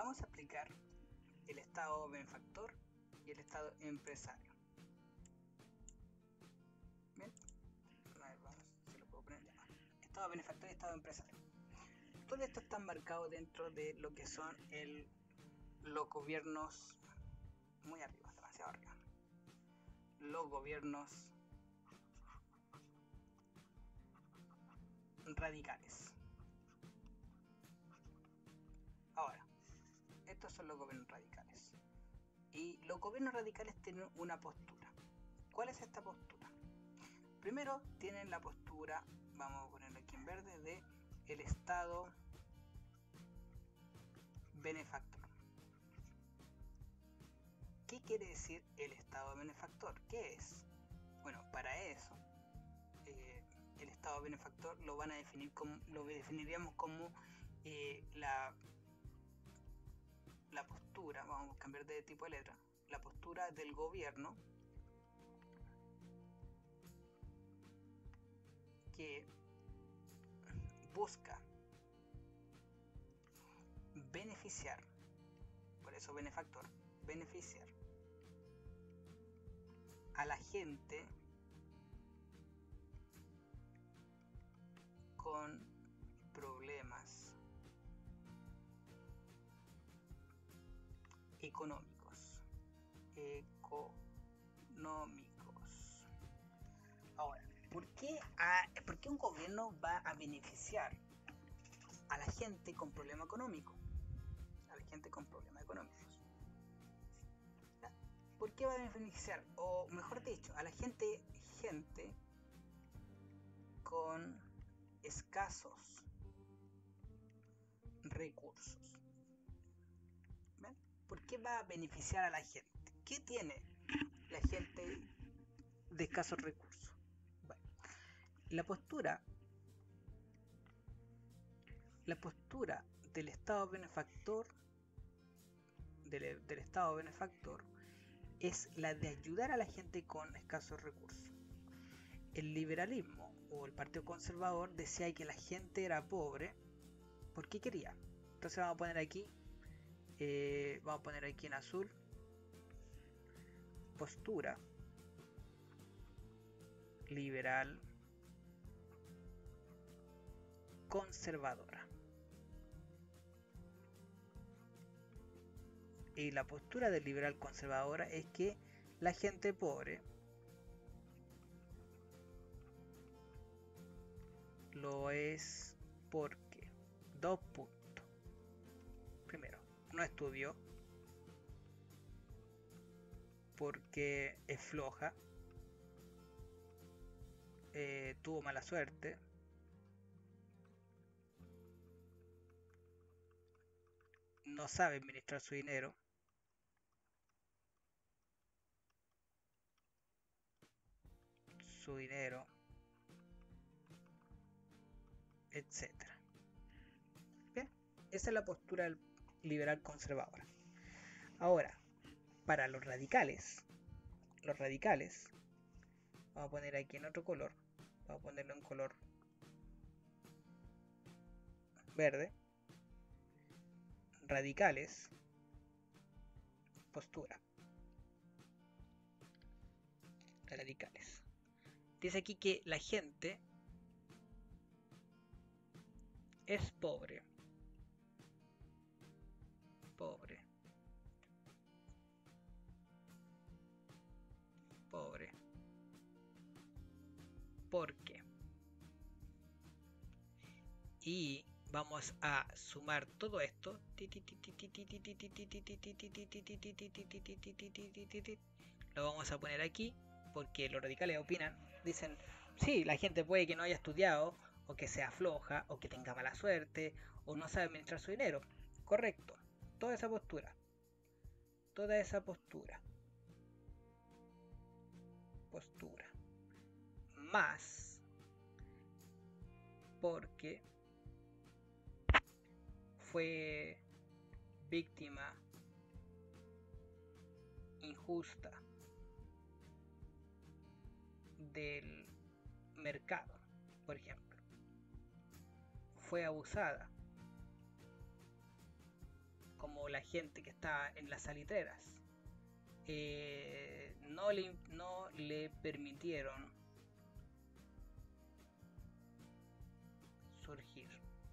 Vamos a explicar el Estado benefactor y el Estado empresario. Bien, a ver, vamos, si lo puedo poner ya. Estado benefactor y Estado empresario. Todo esto está marcado dentro de lo que son los gobiernos, muy arriba, demasiado arriba. Los gobiernos radicales. Ahora, estos son los gobiernos radicales. Y los gobiernos radicales tienen una postura. ¿Cuál es esta postura? Primero tienen la postura, vamos a ponerlo aquí en verde, de el Estado benefactor. ¿Qué quiere decir el Estado benefactor? ¿Qué es? Bueno, para eso el Estado benefactor lo van a definir como, lo definiríamos como la postura, vamos a cambiar de tipo de letra, la postura del gobierno que busca beneficiar, por eso benefactor, beneficiar a la gente con problemas económicos. Ahora, ¿por qué un gobierno va a beneficiar a la gente con problemas económicos? A la gente con problemas económicos. ¿Por qué va a beneficiar? O mejor dicho, a la gente con escasos recursos. ¿Ven? ¿Por qué va a beneficiar a la gente? ¿Qué tiene la gente de escasos recursos? Bueno, la postura del Estado benefactor del Estado benefactor es la de ayudar a la gente con escasos recursos. El liberalismo o el Partido Conservador decía que la gente era pobre porque quería. Entonces vamos a poner aquí en azul postura liberal conservadora. Y la postura del liberal conservadora es que la gente pobre lo es porque 2 puntos. Primero, no estudió, porque es floja, tuvo mala suerte, no sabe administrar su dinero, etc. Bien, esa es la postura liberal conservadora. Ahora, para los radicales, vamos a poner aquí en otro color, vamos a ponerlo en color verde. Radicales, postura. Radicales. Dice aquí que la gente es pobre. ¿Por qué? Y vamos a sumar todo esto. Lo vamos a poner aquí porque los radicales opinan, dicen, sí, la gente puede que no haya estudiado, o que sea floja, o que tenga mala suerte, o no sabe administrar su dinero. Correcto. Toda esa postura. Más porque fue víctima injusta del mercado, por ejemplo. Fue abusada como la gente que está en las salitreras, no le permitieron surgir.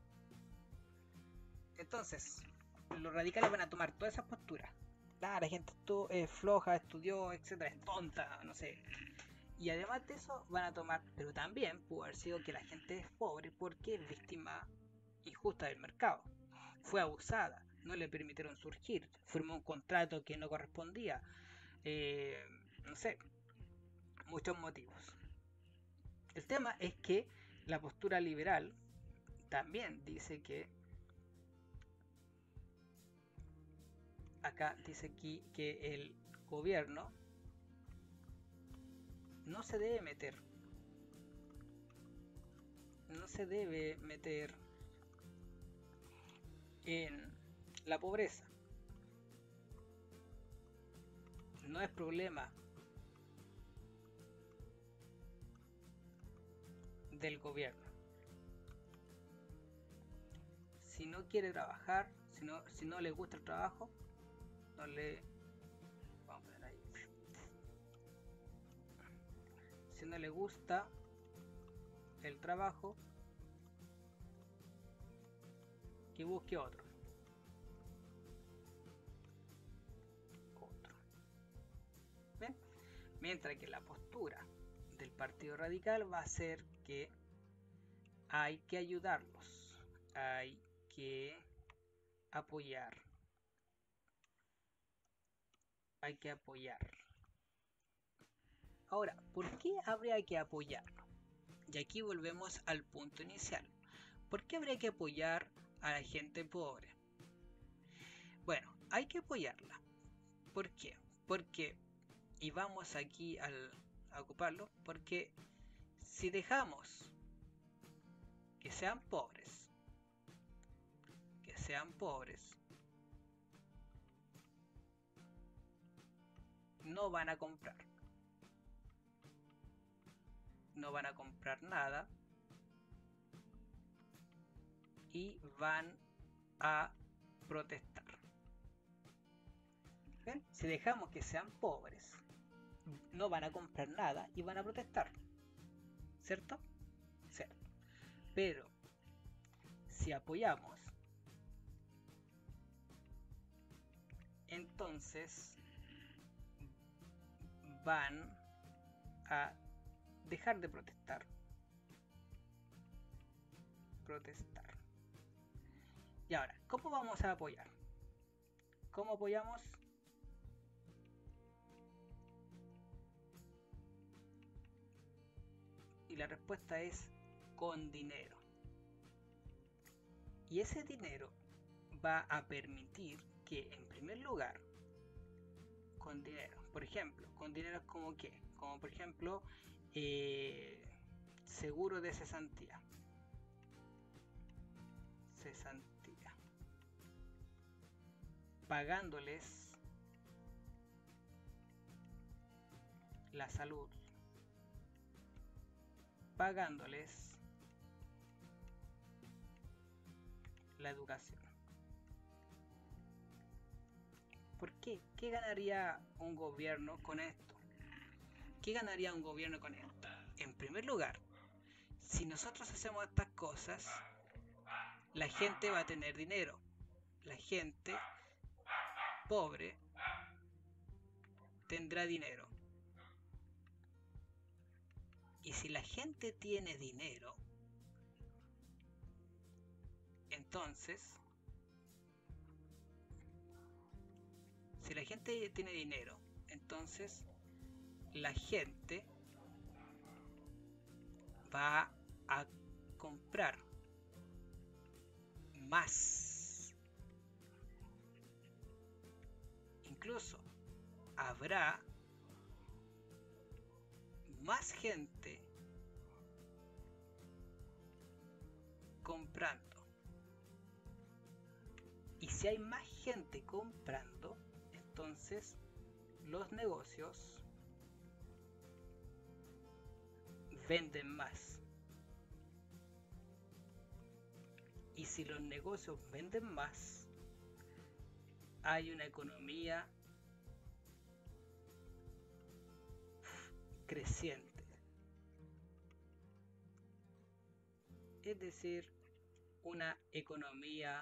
Entonces, los radicales van a tomar todas esas posturas. La gente es floja, estudió, etcétera, es tonta, no sé. Y además de eso van a tomar, pero también pudo haber sido que la gente es pobre porque es víctima injusta del mercado. Fue abusada, no le permitieron surgir, firmó un contrato que no correspondía, no sé, muchos motivos. El tema es que la postura liberal también dice que, acá dice aquí que el gobierno no se debe meter, en la pobreza. No es problema del gobierno. Si no quiere trabajar, si no le gusta el trabajo, no le... Vamos a poner ahí. Si no le gusta el trabajo, que busque otro. ¿Ven? Mientras que la postura del Partido Radical va a ser que hay que ayudarlos, hay que apoyar, hay que apoyar. Ahora, ¿por qué habría que apoyarlo? Y aquí volvemos al punto inicial. ¿Por qué habría que apoyar a la gente pobre? Bueno, hay que apoyarla. ¿Por qué? Porque, y vamos aquí a ocuparlo, porque si dejamos que sean pobres, no van a comprar. No van a comprar nada y van a protestar. ¿Ven? Si dejamos que sean pobres, no van a comprar nada y van a protestar. ¿Cierto? Cierto. Pero si apoyamos, entonces van a dejar de protestar. Y ahora, ¿cómo vamos a apoyar? ¿Cómo apoyamos? Y la respuesta es con dinero. Y ese dinero va a permitir que, en primer lugar, con dinero, por ejemplo, con dinero como qué, como por ejemplo seguro de cesantía, pagándoles la salud, pagándoles la educación. ¿Por qué? ¿Qué ganaría un gobierno con esto? ¿Qué ganaría un gobierno con esto? En primer lugar, si nosotros hacemos estas cosas, la gente va a tener dinero. La gente pobre tendrá dinero. Y si la gente tiene dinero, entonces, la gente va a comprar más. Incluso habrá más gente comprando. Y si hay más gente comprando, entonces los negocios venden más. Y si los negocios venden más, hay una economía creciente. Es decir, una economía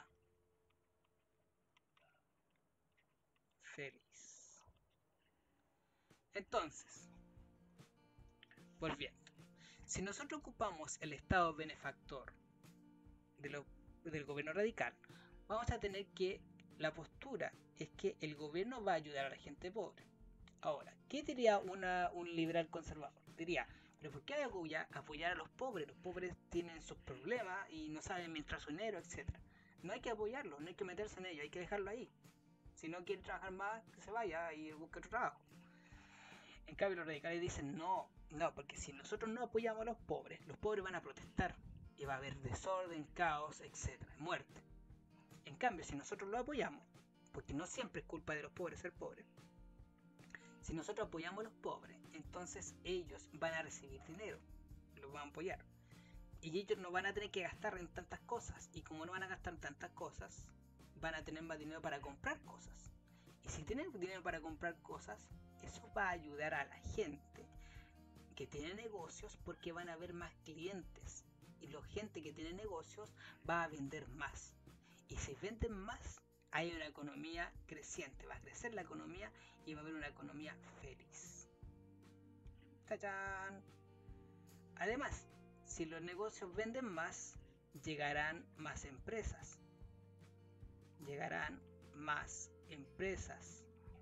feliz. Entonces, volviendo, si nosotros ocupamos el Estado benefactor del gobierno radical, vamos a tener que la postura es que el gobierno va a ayudar a la gente pobre. Ahora, ¿qué diría un liberal conservador? Diría, pero ¿por qué hay que apoyar a los pobres? Los pobres tienen sus problemas y no saben administrar su dinero, etc. No hay que apoyarlos, no hay que meterse en ello, hay que dejarlo ahí. Si no quiere trabajar más, que se vaya y busque otro trabajo. En cambio, los radicales dicen, no, porque si nosotros no apoyamos a los pobres van a protestar y va a haber desorden, caos, etc. Muerte. En cambio, si nosotros lo apoyamos, porque no siempre es culpa de los pobres ser pobres, si nosotros apoyamos a los pobres, entonces ellos van a recibir dinero, los van a apoyar. Y ellos no van a tener que gastar en tantas cosas. Y como no van a gastar en tantas cosas, van a tener más dinero para comprar cosas. Y si tienen dinero para comprar cosas, eso va a ayudar a la gente que tiene negocios porque van a haber más clientes. Y la gente que tiene negocios va a vender más. Y si venden más, hay una economía creciente. Va a crecer la economía y va a haber una economía feliz. ¡Tachán! Además, si los negocios venden más, llegarán más empresas. Llegarán más empresas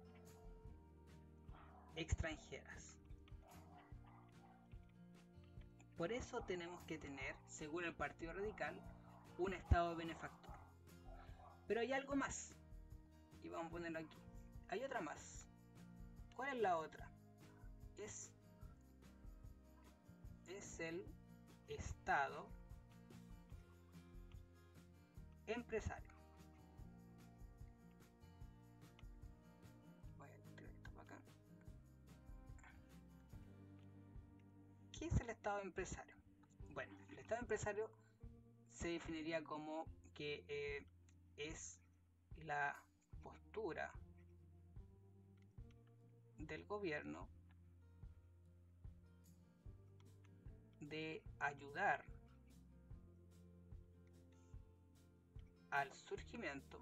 extranjeras. Por eso tenemos que tener, según el Partido Radical, un Estado benefactor. Pero hay algo más. Y vamos a ponerlo aquí. Hay otra más. ¿Cuál es la otra? Es el Estado empresario. Voy a tirar esto para acá. ¿Qué es el Estado empresario? Bueno, el Estado empresario se definiría como que es la postura del gobierno de ayudar al surgimiento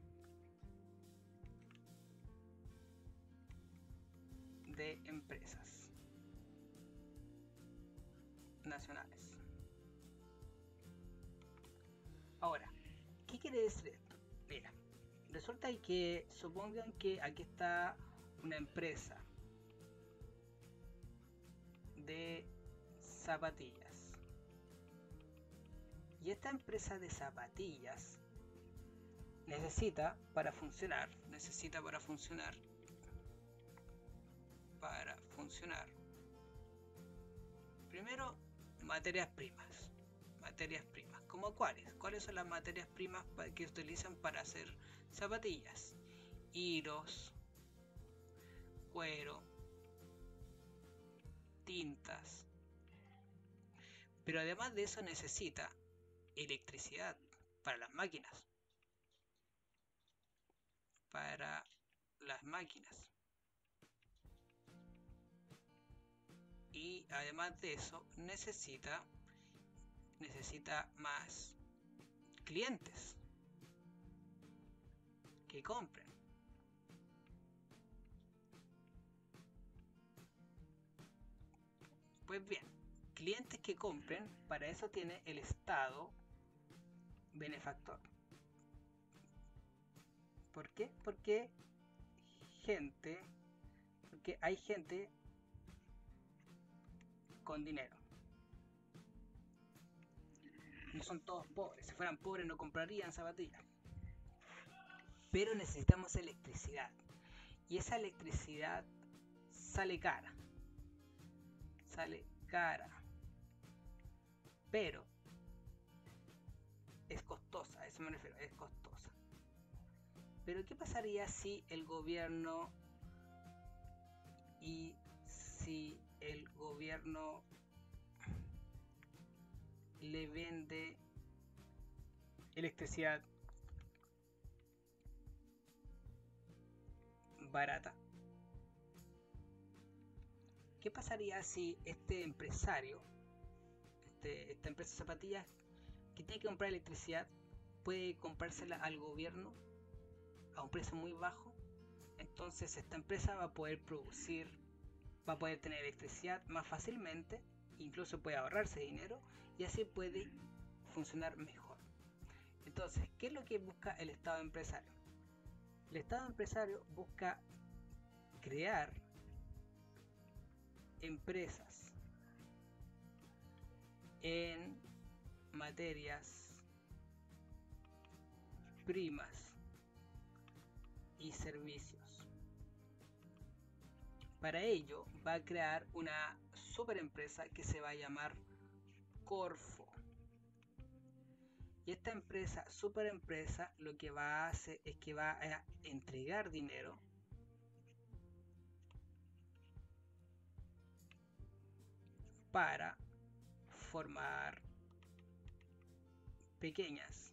de empresas nacionales. Ahora, ¿qué quiere decir esto? Mira, resulta que supongan que aquí está una empresa de zapatillas. Y esta empresa de zapatillas necesita para funcionar primero materias primas. ¿Cómo cuáles? ¿Cuáles son las materias primas que utilizan para hacer zapatillas? Hilos, cuero, tintas. Pero además de eso necesita electricidad para las máquinas. Y además de eso necesita más clientes que compren. Pues bien, clientes que compren, para eso tiene el Estado benefactor. ¿Por qué? Porque hay gente con dinero. No son todos pobres. Si fueran pobres no comprarían zapatillas. Pero necesitamos electricidad. Y esa electricidad sale cara. Pero es costosa, a eso me refiero, es costosa. Pero ¿qué pasaría si el gobierno le vende electricidad barata. ¿Qué pasaría si este empresario, esta empresa de zapatillas que tiene que comprar electricidad, puede comprársela al gobierno a un precio muy bajo? Entonces esta empresa va a poder producir, va a poder tener electricidad más fácilmente, incluso puede ahorrarse dinero y así puede funcionar mejor. Entonces, ¿qué es lo que busca el Estado empresario? El Estado empresario busca crear empresas en materias primas y servicios. Para ello va a crear una super empresa que se va a llamar Corfo. Y esta empresa, super empresa, lo que va a hacer es que va a entregar dinero para formar pequeñas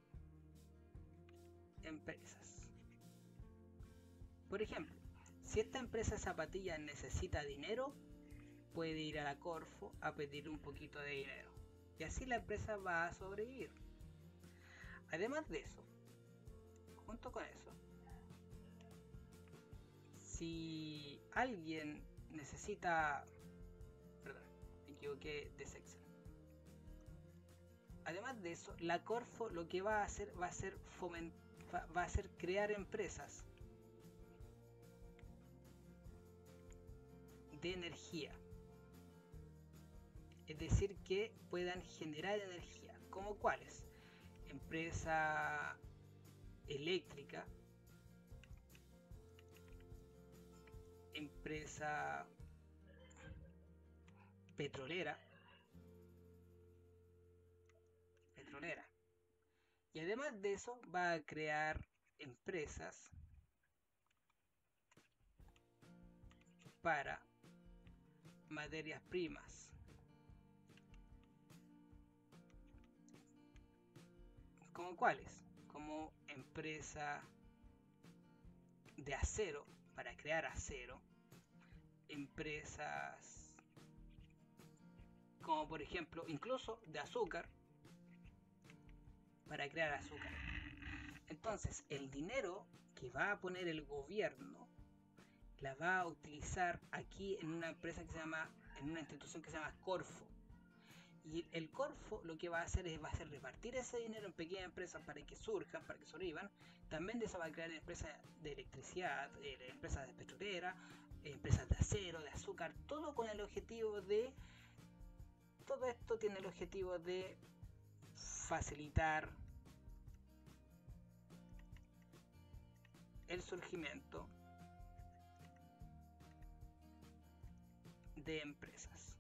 empresas. Por ejemplo, si esta empresa de zapatillas necesita dinero, puede ir a la Corfo a pedir un poquito de dinero. Y así la empresa va a sobrevivir. Además de eso, junto con eso, si alguien necesita... Perdón, me equivoqué de sección. Además de eso, la Corfo lo que va a hacer va a ser crear empresas de energía. Es decir, que puedan generar energía. ¿Como cuáles? Empresa eléctrica, empresa petrolera. Y además de eso va a crear empresas para materias primas, ¿como cuáles? Como empresa de acero, para crear acero, empresas como por ejemplo incluso de azúcar, para crear azúcar. Entonces el dinero que va a poner el gobierno la va a utilizar aquí en una empresa que se llama, en una institución que se llama Corfo. Y el Corfo lo que va a hacer es repartir ese dinero en pequeñas empresas para que surjan, para que sobrevivan. También de eso va a crear empresas de electricidad, empresas de petrolera, empresas de acero, de azúcar, todo con el objetivo de... Todo esto tiene el objetivo de facilitar el surgimiento de empresas.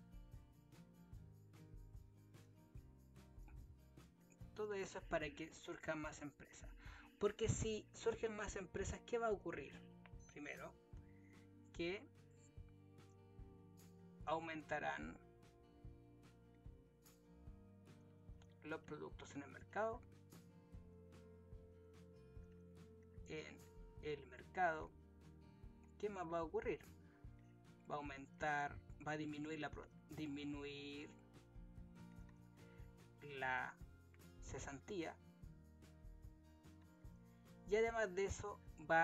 Todo eso es para que surjan más empresas. Porque si surgen más empresas, ¿qué va a ocurrir? Primero, que aumentarán los productos en el mercado. En el mercado, ¿qué más va a ocurrir? Va a aumentar, va a disminuir la cesantía, y además de eso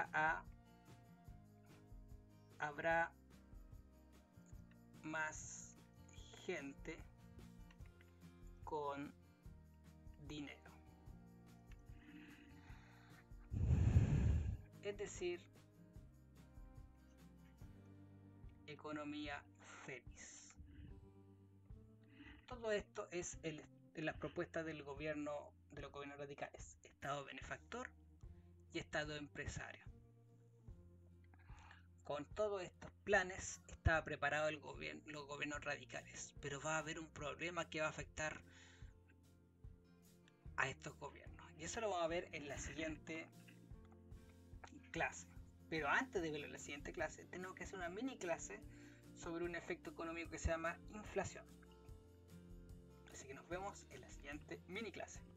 habrá más gente con dinero. Es decir, economía feliz. Todo esto es en las propuestas del gobierno, de los gobiernos radicales: Estado benefactor y Estado empresario. Con todos estos planes estaba preparado los gobiernos radicales, pero va a haber un problema que va a afectar a estos gobiernos, y eso lo vamos a ver en la siguiente clase. Pero antes de ver la siguiente clase, tenemos que hacer una mini clase sobre un efecto económico que se llama inflación. Así que nos vemos en la siguiente mini clase.